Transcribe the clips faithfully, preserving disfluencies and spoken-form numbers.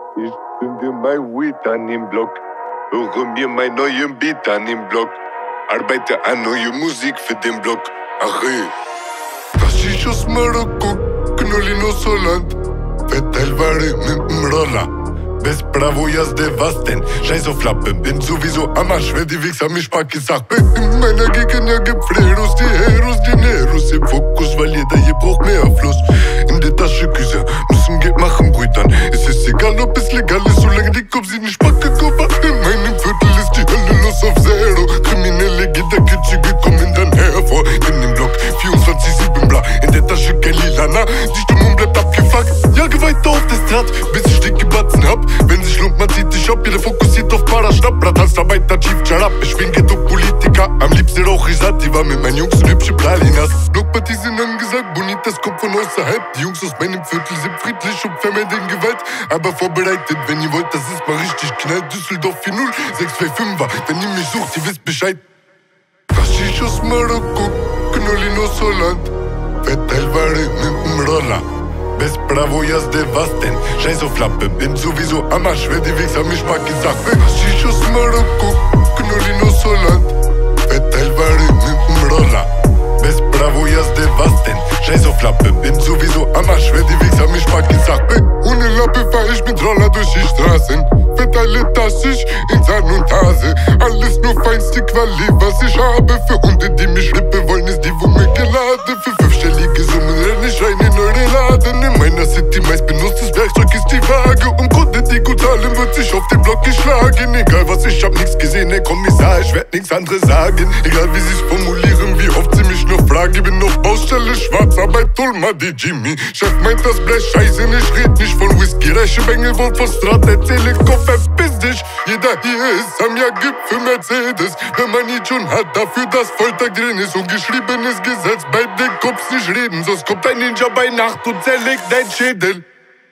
Ich zünde mein Weed an den Block, höre mir mein neuen Beat an den Block, arbeite an neue Musik für den Block. Ach ey. Haschisch aus Marokko, Knolli aus Holland, Fett Alvare mit dem Roller. Best bravo, jas devasten. Scheiß auf Lappen, bin sowieso am Arsch. Wer die Wichser mich pack, ich sag, bin in meiner Gegend, ja gibt Freros, die Heros, die Neros im Fokus, weil jeder hier braucht mehr Fluss. In der Tasche Küsse, müssen Geld machen, Brüdern. Es ist egal, ob es legal ist, solange die Kopf sie nicht packen, Kupfer. In meinem Viertel ist die Hölle los auf Zero. Kriminelle geht der Kitschige, kommen dann hervor. In dem Block vierundzwanzig sieben bla, in der Tasche kein Lilana. Die Stimmung bleibt abgefuckt, jage weiter auf der Strat, bis ich dicke Batzen hab. Wenn sich lohnt, man zieht dich ab, jeder fokussiert auf Paraschnapp. Bratanzarbeiter, Chief Charab, ich bin Ghetto-Politiker. Am liebsten rauch ich Sativa mit meinen Jungs und hübsche Pralinas. Blockpartys sind angesagt, Bonitas kommt von außerhalb. Die Jungs aus meinem Viertel sind friedlich und vermeiden Gewalt. Aber vorbereitet, wenn ihr wollt, das ist mal richtig knall. Düsseldorf vier null, sechs zwei fünfer. Wenn ihr mich sucht, ihr wisst Bescheid. Haschisch aus Marokko, Knolli aus Holland, Fett Alvare mit dem Roller. Best bravo, jas devasten. Scheiß auf Lappen, bin sowieso am Arsch. Wer die Wichser mich mag, ich sag, Haschisch aus Marokko, Knolli aus Holland, Fett Alvare mit dem Roller. Best bravo, jas devasten. Scheiß auf Lappen, bin sowieso am Arsch. Wer die Wichser mich mag, ich sag, ohne Lappe fahr ich mit Roller durch die Straßen. Fett alle taschig in Sahn und Hase. Alles nur feinste Quali, was ich habe. Für Hunde, die mich schlippen wollen, ist die Wumme geladen. Für fünfstellige Summen renn ich rein in eure Laden. In meiner City meist benutztes Werkzeug ist die Waage. Und Kunde, die gut zahlen, wird sich auf den Block geschlagen. Egal was, ich hab nix gesehen, Herr Kommissar, ich werd nix anderes sagen. Egal wie sie's formulieren, wie oft sie mich nur fragen. Ich bin auf Baustelle, Schwarzarbeit, Tulma, die Jimmy. Chef meint das Blech scheiße, ich red nicht von Whisky. Reiche Bengel, wohl von Strat, erzähle Kopf, verpiss dich. Jeder hier ist am Jahr für Mercedes. Wenn man ihn schon hat, dafür dass Folter drin ist. Und geschriebenes Gesetz, bei den Cops nicht reden. Sonst kommt ein Ninja bei Nacht und zerlegt dein Schädel.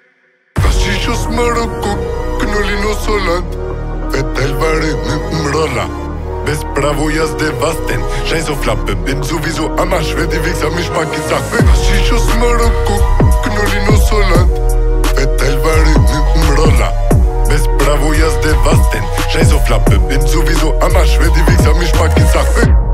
Haschisch aus Marokko, Knolli aus Holland, Fett Alvare mit dem Roller. Best bravo, jas devasten. Scheiß auf Lappen, bin sowieso am Arsch. Wer die Wichser mich mag, ich sag, Haschisch aus Marokko, Knolli aus Holland, Fett Alvare mit dem Roller. Best bravo, jas devasten. Scheiß auf Lappen, bin sowieso am Arsch. Wer die Wichser mich mag, ich sag,